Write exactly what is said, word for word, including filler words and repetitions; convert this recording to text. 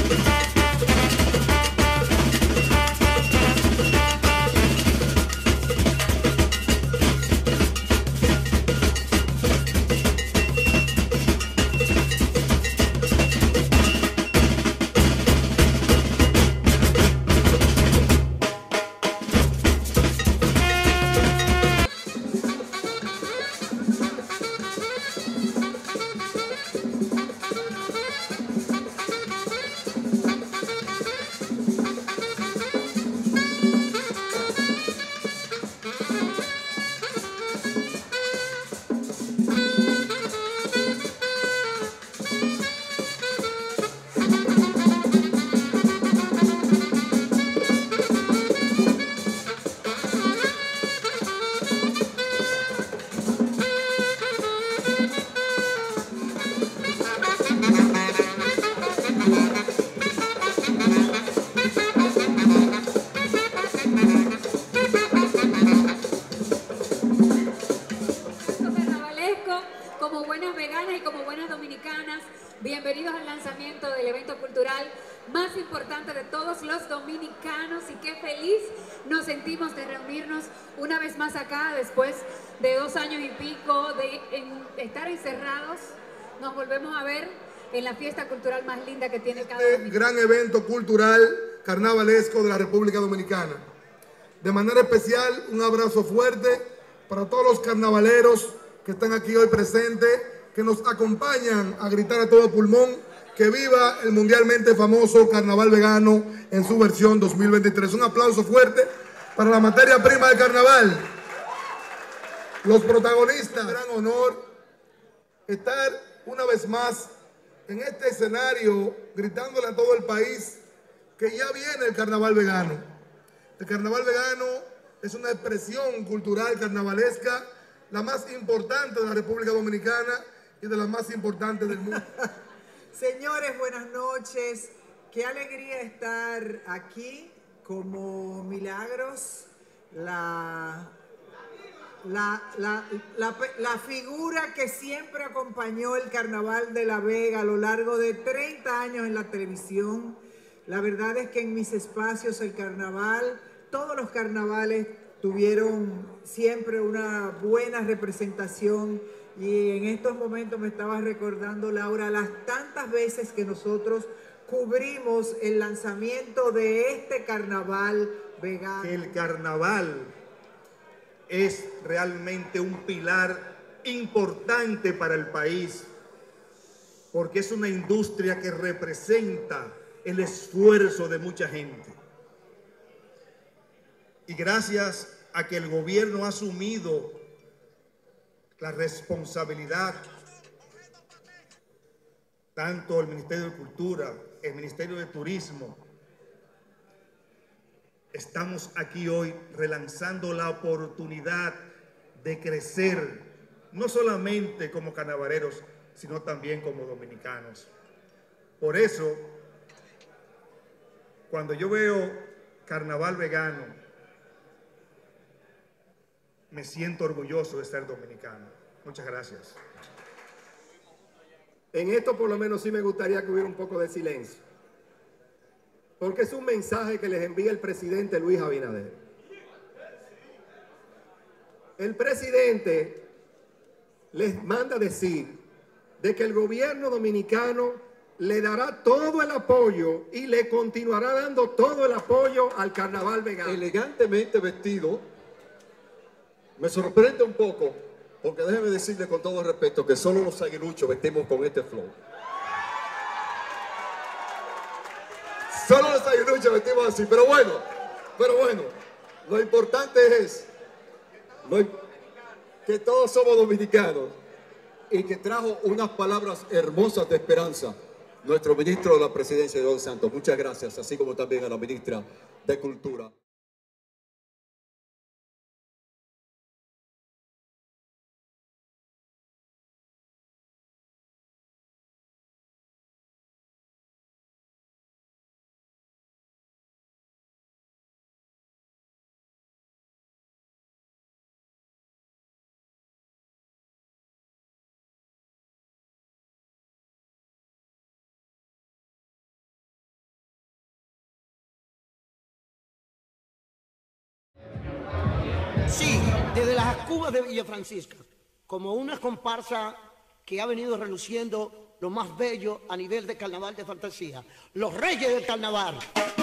Como buenas veganas y como buenas dominicanas, bienvenidos al lanzamiento del evento cultural más importante de todos los dominicanos, y qué feliz nos sentimos de reunirnos una vez más acá después de dos años y pico de en, estar encerrados. Nos volvemos a ver en la fiesta cultural más linda que tiene cada este gran evento cultural carnavalesco de la República Dominicana. De manera especial, un abrazo fuerte para todos los carnavaleros que están aquí hoy presentes, que nos acompañan a gritar a todo pulmón que viva el mundialmente famoso Carnaval Vegano en su versión dos mil veintitrés. Un aplauso fuerte para la materia prima del carnaval. Los protagonistas, gran honor estar una vez más en este escenario gritándole a todo el país que ya viene el Carnaval Vegano. El Carnaval Vegano es una expresión cultural carnavalesca, la más importante de la República Dominicana y de las más importantes del mundo. Señores, buenas noches. Qué alegría estar aquí como Milagros, la, la, la, la, la figura que siempre acompañó el Carnaval de La Vega a lo largo de treinta años en la televisión. La verdad es que en mis espacios el carnaval, todos los carnavales tuvieron siempre una buena representación, y en estos momentos me estaba recordando, Laura, las tantas veces que nosotros cubrimos el lanzamiento de este carnaval vegano. El carnaval es realmente un pilar importante para el país, porque es una industria que representa el esfuerzo de mucha gente. Y gracias a que el gobierno ha asumido la responsabilidad, tanto el Ministerio de Cultura, el Ministerio de Turismo, estamos aquí hoy relanzando la oportunidad de crecer, no solamente como carnavaleros, sino también como dominicanos. Por eso, cuando yo veo Carnaval Vegano, me siento orgulloso de ser dominicano. Muchas gracias. En esto por lo menos sí me gustaría que hubiera un poco de silencio, porque es un mensaje que les envía el presidente Luis Abinader. El presidente les manda decir de que el gobierno dominicano le dará todo el apoyo y le continuará dando todo el apoyo al carnaval vegano. Elegantemente vestido. Me sorprende un poco, porque déjeme decirle con todo respeto que solo los aguiluchos vestimos con este flow. Solo los aguiluchos vestimos así, pero bueno, pero bueno, lo importante es lo, que todos somos dominicanos, y que trajo unas palabras hermosas de esperanza nuestro ministro de la Presidencia, Don Santos. Muchas gracias, así como también a la ministra de Cultura. Sí, desde las Cubas de Villa Francisca, como una comparsa que ha venido reluciendo lo más bello a nivel de carnaval de fantasía, los reyes del carnaval.